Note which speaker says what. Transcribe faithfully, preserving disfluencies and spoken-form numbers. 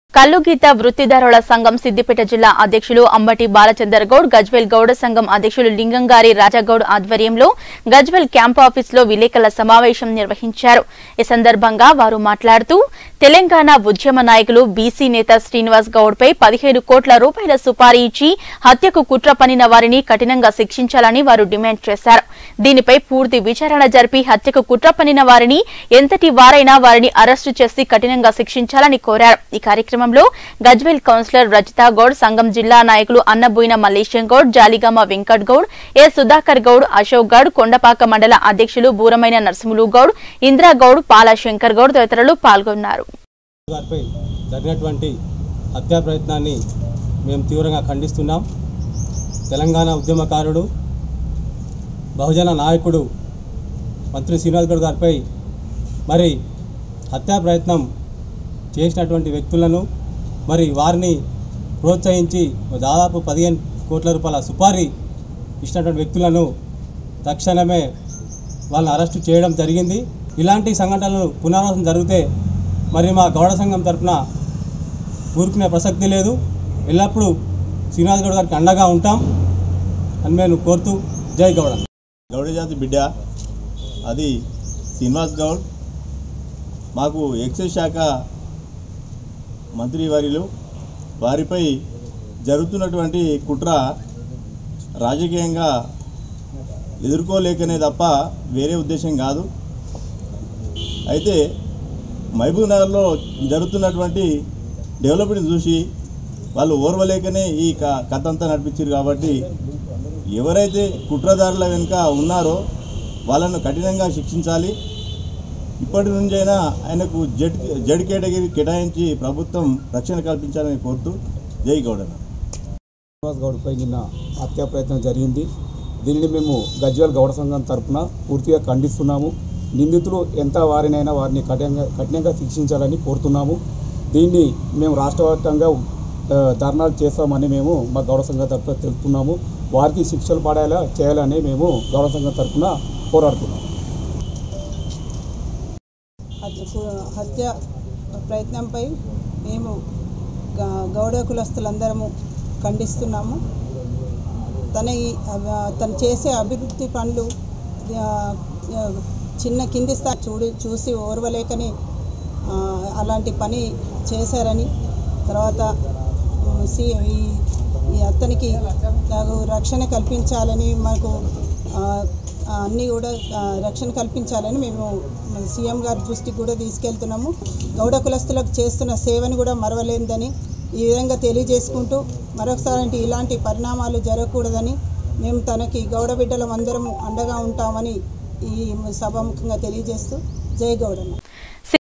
Speaker 1: కల్లుగీత వృత్తిదారుల సంఘం సిద్దిపేట జిల్లా అధ్యక్షులు అంబటి బాలచందర్ గౌడ్, గజ్వేల్ గౌడ సంఘం అధ్యక్షులు లింగంగారి రాజాగౌడ్ ఆధ్వర్యంలో గజ్వేల్ క్యాంప్ ఆఫీసులో విలేకరుల సమావేశం నిర్వహించారు. ఈ సందర్భంగా వారు మాట్లాడుతూ తెలంగాణ ఉద్యమ నాయకులు బీసీ నేత శ్రీనివాస్ గౌడ్ పై పదిహేడు కోట్ల రూపాయల సుపారీ ఇచ్చి హత్యకు కుట్ర పన్నిన వారిని కఠినంగా శిక్షించాలని వారు డిమాండ్ చేశారు. దీనిపై పూర్తి విచారణ జరిపి హత్యకు కుట్ర పన్నిన వారిని ఎంతటి వారైనా వారిని అరెస్టు చేసి కఠినంగా శిక్షించాలని కోరారు. ఈ కార్యక్రమంలో గజ్వేల్ కౌన్సిలర్ రజితా గౌడ్, సంఘం జిల్లా నాయకులు అన్నబోయిన మల్లేశం గౌడ్, జాలిగామ వెంకట్ గౌడ్, ఏ సుధాకర్ గౌడ్, అశోక్ గౌడ్, కొండపాక మండల అధ్యక్షులు బూరమైన నరసింహులు గౌడ్, ఇంద్రా గౌడ్, పాల శంకర్ గౌడ్ తదితరులు పాల్గొన్నారు.
Speaker 2: జరిగినటువంటి హత్యా ప్రయత్నాన్ని మేము తీవ్రంగా ఖండిస్తున్నాం. తెలంగాణ ఉద్యమకారుడు, బహుజన నాయకుడు మంత్రి శ్రీనివాస్ గౌడ్ గారిపై మరి హత్యా ప్రయత్నం చేసినటువంటి వ్యక్తులను మరి వారిని ప్రోత్సహించి దాదాపు పదిహేను కోట్ల రూపాయల సుపారీ ఇచ్చినటువంటి వ్యక్తులను తక్షణమే వాళ్ళని అరెస్టు చేయడం జరిగింది. ఇలాంటి సంఘటనలు పునరావృతం జరిగితే మరి మా గౌడ సంఘం తరఫున ఊరుకునే ప్రసక్తి లేదు. ఎల్లప్పుడూ శ్రీనివాస్ గౌడ్ గారికి అండగా ఉంటాం అని మేము కోరుతూ జై గౌడ.
Speaker 3: గౌడ జాతి బిడ్డ అది శ్రీనివాస్ గౌడ్. మాకు ఎక్సైజ్ శాఖ మంత్రివర్యులు వారిపై జరుగుతున్నటువంటి కుట్ర రాజకీయంగా ఎదుర్కోలేకనే తప్ప వేరే ఉద్దేశం కాదు. అయితే మహబూబ్ నగర్లో జరుగుతున్నటువంటి డెవలప్మెంట్ చూసి వాళ్ళు ఓర్వలేకనే ఈ కథ అంతా నడిపించారు. కాబట్టి ఎవరైతే కుట్రదారుల వెనుక ఉన్నారో వాళ్ళను కఠినంగా శిక్షించాలి. ఇప్పటి నుంచైనా ఆయనకు జడ్ జడ్ కేటగిరీ కేటాయించి ప్రభుత్వం రక్షణ కల్పించాలని కోరుతూ జై గౌడ.
Speaker 4: శ్రీనివాస్ గౌడ్పై నిన్న హత్యా ప్రయత్నం జరిగింది. దీనిని మేము గజ్వేల్ గౌడ సంఘం తరఫున పూర్తిగా ఖండిస్తున్నాము. నిందితులు ఎంత వారినైనా వారిని కఠినంగా కఠినంగా శిక్షించాలని కోరుతున్నాము. దీన్ని మేము రాష్ట్ర వ్యాప్తంగా ధర్నాలు చేస్తామని మేము మా గౌడ సంఘం తరఫున తెలుపుతున్నాము. వారికి శిక్షలు పడేలా చేయాలని మేము గౌడ సంఘం తరఫున పోరాడుతున్నాము.
Speaker 5: హత్య ప్రయత్నంపై మేము గౌడ కులస్తులందరము ఖండిస్తున్నాము. తన తను చేసే అభివృద్ధి పనులు చిన్న కింది స్థాయి చూడి చూసి ఓర్వలేకని అలాంటి పని చేశారని, తర్వాత సి ఈ అతనికి రక్షణ కల్పించాలని, మాకు అన్నీ కూడా రక్షణ కల్పించాలని మేము సీఎం గారి దృష్టికి కూడా తీసుకెళ్తున్నాము. గౌడ కులస్తులకు చేస్తున్న సేవను కూడా మరవలేదని ఈ విధంగా తెలియజేసుకుంటూ మరొకసారి అంటే ఇలాంటి పరిణామాలు జరగకూడదని మేము తనకి గౌడ బిడ్డలం అందరం అండగా ఉంటామని ఈ సభాముఖంగా తెలియజేస్తూ జై గౌడన్న.